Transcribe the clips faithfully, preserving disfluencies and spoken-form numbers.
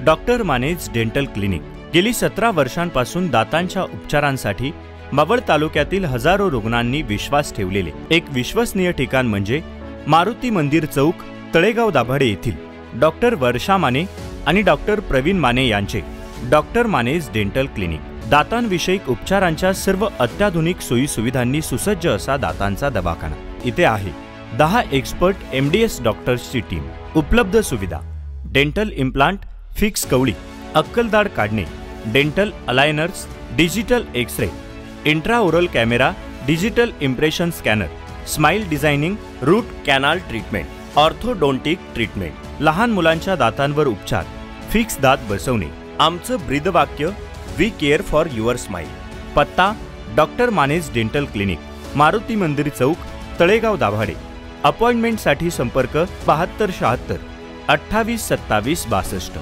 Doctor Mane's dental clinic गेली सतरा वर्षांपासून दातांच्या उपचारांसाठी मावळ तालुक्यातील हजारो रुग्णांनी विश्वास ठेवलेले एक विश्वसनीय ठिकाण म्हणजे मारुती मंदिर चौक, तळेगाव दाभाडे येथील डॉक्टर वर्षा माने आणि डॉक्टर प्रवीण माने यांचे डॉक्टर मानेज डेंटल क्लिनिक। दातांविषयक उपचारांच्या सर्व अत्याधुनिक सोयी सुविधांनी सुसज्ज असा दातांचा दवाखाना इथे आहे। दहा एक्सपर्ट एम डी एस डॉक्टर्सची टीम, उपलब्ध सुविधा डेंटल इम्प्लांट, फिक्स कवळी, अक्कलदाढ काढणे, dental aligners, digital X-ray, intraoral camera, digital impression scanner, smile designing, root canal treatment, orthodontic treatment, लहान मुलांच्या दातांवर उपचार, फिक्स दात बसवणे। आमचं ब्रीदवाक्य we care for your smile. पत्ता doctor Mane's dental clinic, Maruti Mandir Chowk, Talegaon Dabhade. अपॉइंटमेंटसाठी संपर्क बहात्तर शहात्तर अठ्ठावीस सत्तावीस बासष्ट।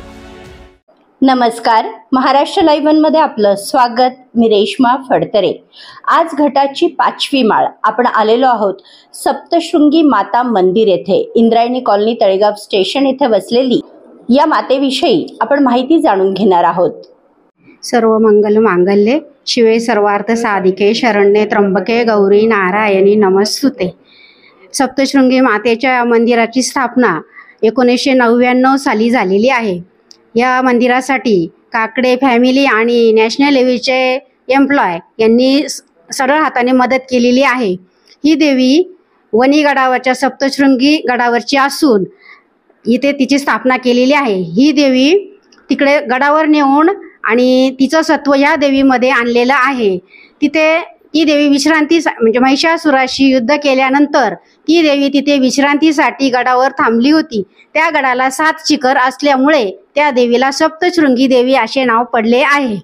नमस्कार, महाराष्ट्र लाईव्ह वन मध्ये आपलं स्वागत। मी रेश्मा फडतरे। आज घटाची पाचवी माळ आपण आलेलो आहोत सप्तशृंगी माता मंदिर येथे, इंद्रायणी कॉलनी, तळेगाव स्टेशन येथे वसलेली या मातेविषयी आपण माहिती जाणून घेणार आहोत। सर्व मंगल मांगल्ये शिवे सर्वार्थ साधिके शरण्ये त्र्यंबके गौरी नारायणी नमस्तुते। सप्तशृंगी मातेच्या मंदिराची स्थापना एकोणीसशे नव्याण्णव साली झालेली आहे। या मंदिरासाठी काकडे फॅमिली आणि नॅशनल लेव्हलचे एम्प्लॉय यांनी सरळ हाताने मदत केलेली आहे। ही देवी वणी गडावरच्या सप्तशृंगी गडावरची असून इथे तिची स्थापना केलेली आहे। ही देवी तिकडे गडावर नेऊन आणि तिचं सत्व या देवीमध्ये आणलेलं आहे। तिथे ती देवी विश्रांती म्हणजे महिषासुराशी युद्ध केल्यानंतर ती देवी तिथे विश्रांतीसाठी गडावर थांबली होती। त्या गडाला सात शिखर असल्यामुळे त्या देवीला सप्तशृंगी देवी असे नाव पडले आहे।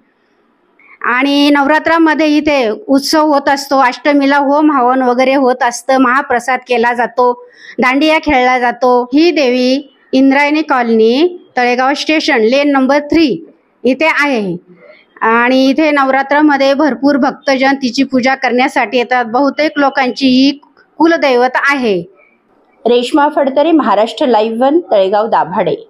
आणि नवरात्रामध्ये इथे उत्सव होत असतो। अष्टमीला होम हवन वगैरे होत असतं, महाप्रसाद केला जातो, दांडिया खेळला जातो। ही देवी Indrayani colony, Talegaon station, lane number three इथे आहे। आणि इथे नवरात्रामध्ये भरपूर भक्तजन तिची पूजा करण्यासाठी येतात। बहुतेक लोकांची ही कुलदैवत आहे। Reshma Phadtare, Maharashtra live one, Talegaon Dabhade.